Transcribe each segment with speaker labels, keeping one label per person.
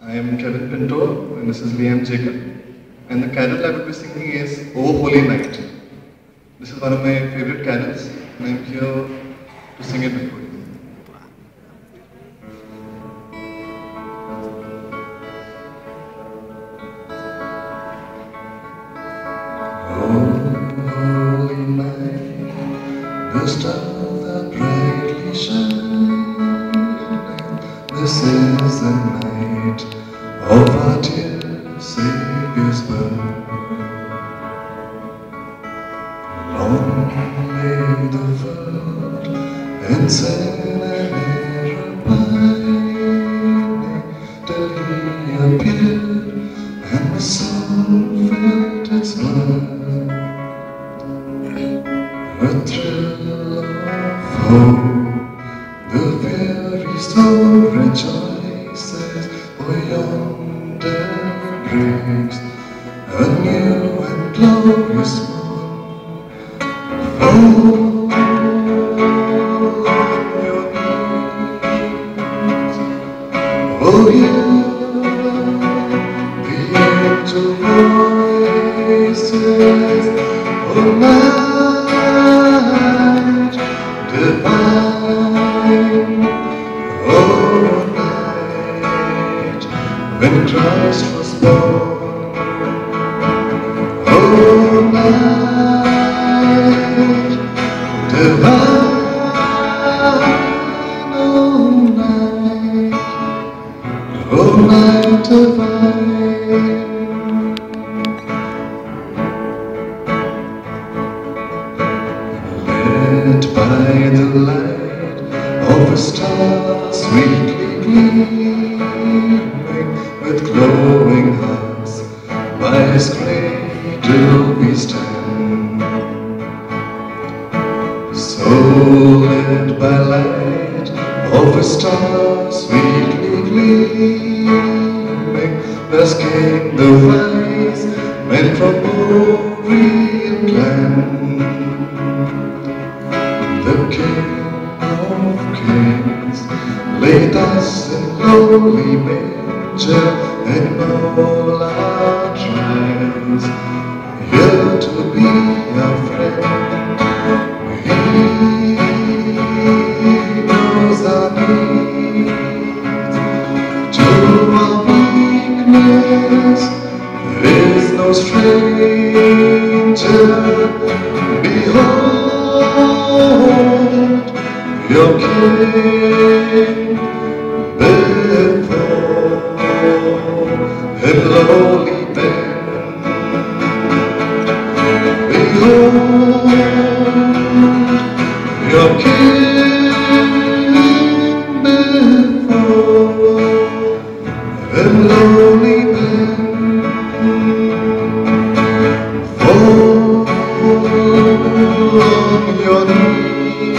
Speaker 1: I am Kevin Pinto and this is Liam Jacob. And the carol I will be singing is O Holy Night. This is one of my favorite carols and I am here to sing it before you. Oh, holy night, the stars are brightly shining. This is the night of our dear Saviour's birth. Long lay the world in sin and error pining, till He appeared and the soul felt its blood. A thrill of hope, the very soul rejoices, for yonder breaks a new and glorious morn. Fall on your knees, oh hear the angel voices, oh night divine, oh night when Christ was born. Oh night divine, oh night divine. Lit by the light of a star sweetly gleaming, with glowing hearts by His cradle we stand. So lit by light of a star sweetly gleaming, thus came the wise men from Orient land. The King of Kings lay thus in lowly manger, and all our trials here to be our friend. He knows our needs, to our weakness is no stranger. Behold your King before Him lowly bend. Behold your King before Him lowly bend. Fall on your knees,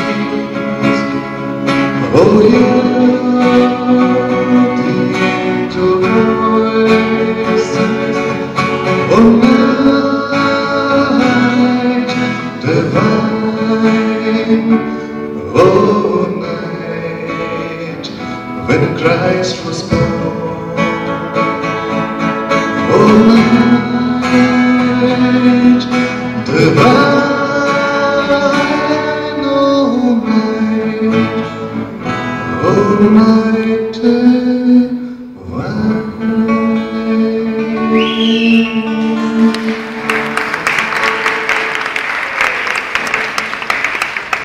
Speaker 1: oh hear the angel voices, oh night divine, oh night when Christ was born. Oh night divine, oh night divine.